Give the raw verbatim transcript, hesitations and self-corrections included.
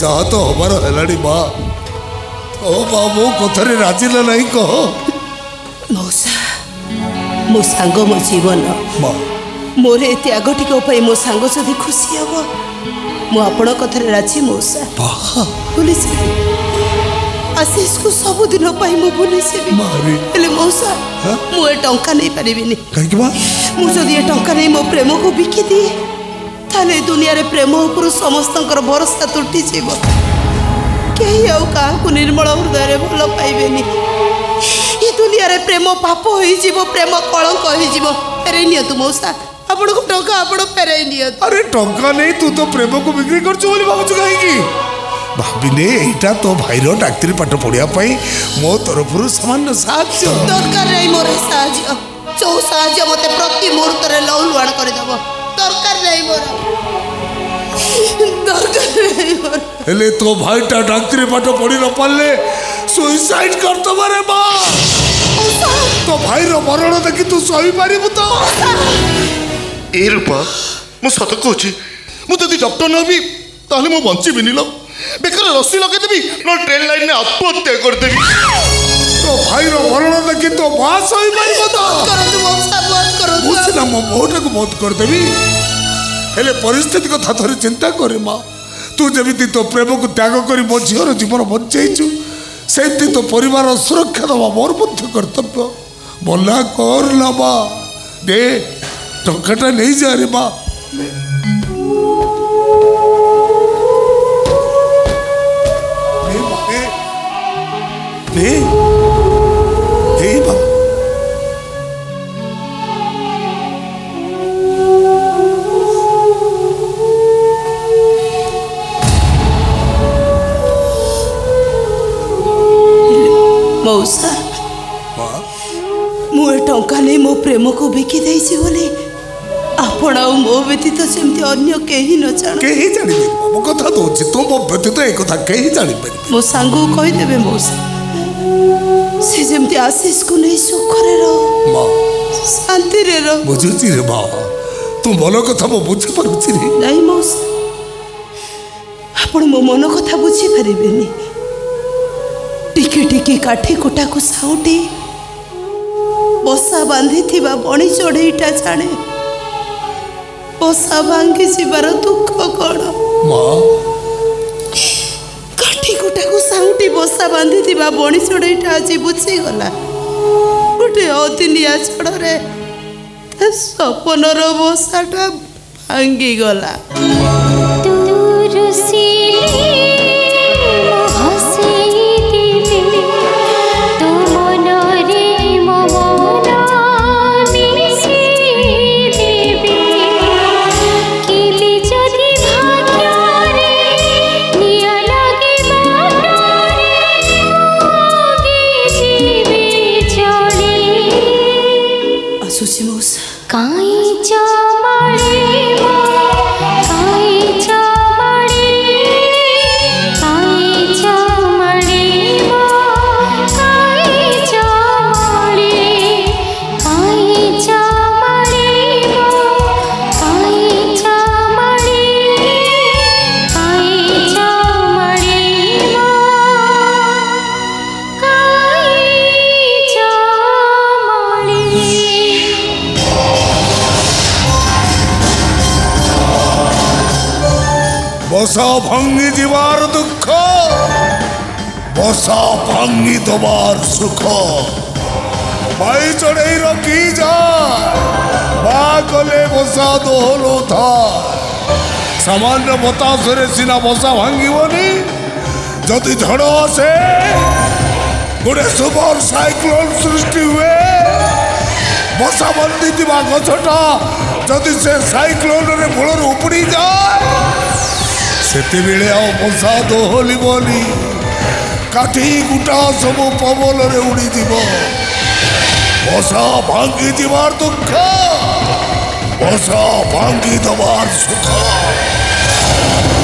ଯାହା ତ ହବାର ହେଲାଣି ମା ଓ ମା ମୋ କଥାରେ ରାଜି ନା ନାହିଁ କହ। ମଉସା ମୋ ସାଙ୍ଗ ମୋ ଜୀବନ ମା ମୋର ଏ ତ୍ୟାଗ ଟିକ ପାଇଁ ମୋ ସାଙ୍ଗ ଯଦି ଖୁସି ହବ ମୁଁ ଆପଣ କଥାରେ ରାଜି ମଉସା। ଭୁଲିଯିବି ଆଶିଷକୁ ସବୁଦିନ ପାଇଁ ମୁଁ ଭୁଲିଯିବି ହେଲେ ମଉସା ମୁଁ ଏ ଟଙ୍କା ନେଇ ପାରିବିନି। କାହିଁକି ମା ମୁଁ ଯଦି ଏ ଟଙ୍କା ନେଇ ମୋ ପ୍ରେମକୁ ବିକିଦିଏ ତାହେଲେ ଦୁନିଆରେ ପ୍ରେମ ଉପରୁ ସମସ୍ତଙ୍କର ଭରସା ତୁଟିଯିବ। କେହି ଆଉ କାହାକୁ ନିର୍ମଳ ହୃଦୟରେ ଭଲ ପାଇବେନି। ଏ ଦୁନିଆରେ ପ୍ରେମ ପାପ ହୋଇଯିବ ପ୍ରେମ କଳଙ୍କ ହୋଇଯିବ। ଫେରେଇ ନିଅନ୍ତୁ ମଉସା ଆପଣଙ୍କୁ ଟଙ୍କା ଆପଣ ଫେରେଇ ନିଅନ୍ତୁ। ଆରେ ଟଙ୍କା ନେଇ ତୁ ତ ପ୍ରେମକୁ ବିକ୍ରି କରୁଛୁ ବୋଲି ଭାବୁଛୁ କାହିଁକି? ଭାବିନେ ଏଇଟା ତୋ ଭାଇର ଡାକ୍ତରୀ ପାଠ ପଢିବା ପାଇଁ ମୋ ତରଫରୁ ସାମାନ୍ୟ ସାହାଯ୍ୟ। ଦରକାର ନାହିଁ ମୋର ସାହାଯ୍ୟ। ଯୋଉ ସାହାଯ୍ୟ ମତେ ପ୍ରତି ମୁହୂର୍ତ୍ତରେ ଲହୁଲୁହାଣ କରିଦେବ ଦରକାର ନାହିଁ ମୋର ଦରକାର ନାହିଁ ମୋର। ହେଲେ ତୋ ଭାଇଟା ଡାକ୍ତରୀ ପାଠ ପଢି ନ ପାରିଲେ ସୁଇସାଇଡ କରିଦେବ ରେ ମା। ତୋ ଭାଇର ମରଣ ଦେଖି ତୁ ସହିପାରିବୁ ତ? ଏ ରୂପା ମୁଁ ସତ କହୁଛି ମୁଁ ଯଦି ଡକ୍ଟର ନହେବି ତାହେଲେ ମୁଁ ବଞ୍ଚିବିନି ଲୋ। ବେକାର ରସି ଲଗେଇଦେବି ନ ଟ୍ରେନ୍ ଲାଇନରେ ଆତ୍ମହତ୍ୟା କରିଦେବି। ତୋ ଭାଇର ମରଣ ଦେଖି ତୋ ମା ସହିପାରିବ ତ? ମୁଁ ସିନା ମୋ ବୋହୂଟାକୁ ବନ୍ଦ କରିଦେବି ହେଲେ ପରିସ୍ଥିତି କଥା ଥରେ ଚିନ୍ତା କରେ ମା। ତୁ ଯେମିତି ତୋ ପ୍ରେମକୁ ତ୍ୟାଗ କରି ମୋ ଝିଅର ଜୀବନ ବଞ୍ଚେଇଛୁ ସେମିତି ତୋ ପରିବାର ସୁରକ୍ଷା ଦେବା ମୋର ମଧ୍ୟ କର୍ତ୍ତବ୍ୟ। ମନା କର ନା ମା ଦେ ଟଙ୍କାଟା ନେଇଯା ରେ ମା। मौसा मु टंका नहीं मो प्रेम को बिकी देइछि बोली आपण आ मो व्यतीत सेमती अन्य केही न जान केही जानि मो कथा दोछि तो मो व्यतीत ए कथा केही जानि पारि मो सांगो कहि देबे मौसा से जेमती आशीष को नहीं सुख रे रहो मां शांति रे रहो बुझुछि रे मां तू मन कथा मो बुझि पारुछि रे नहीं मौसा आपण मो मन कथा बुझि परिबेनी टिके टिके काठी कुटा को साउटी बसा बांधी थिबा बणी चढ़ईटा जाने बसा भांगी जीवार दुख कौन मां काठी कुटा को साउटी बसा बांधी थिबा बणी चढ़ईटा आज बुझी गला गोटे अदिनिया छड़े सपनर बसाटा भांगी गला बसा भांगी जीवार दुख बसा भांगी दबार सुख भाई चढ़ई रखी जा बा कले बसा दोहलो था सामान्य बतासरे सीना बसा भांगीबनी जदि झड़ आसे गोटे सुपर साइक्लोन सृष्टि हुए बसा बंदी थिबा गछटा जदि से साइक्लोन रे मूलर उपड़ी जाए सेते बेले आओ बसा दोहली बोली काठी गुटा सब पवन रे उड़ी जीव बसा भांगी जीवार दुख बसा भांगी दबार सुख।